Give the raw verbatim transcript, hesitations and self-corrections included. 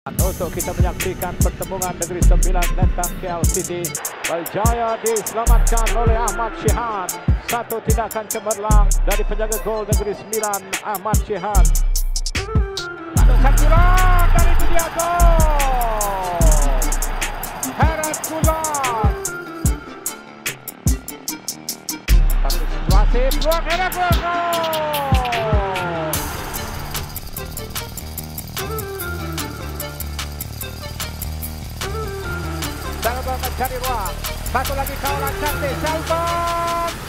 Untuk kita menyaksikan pertemuan Negeri Sembilan tentang K L City. Berjaya diselamatkan oleh Ahmad Shihan. Satu tindakan cemerlang dari penjaga gol Negeri Sembilan, Ahmad Shihan. Lalu santuran dari itu dia gol. Heret Kulon. Satu situasi peluang Heret Kulon. Sangat mencari ruang. Satu lagi kawalan cantik. Selton.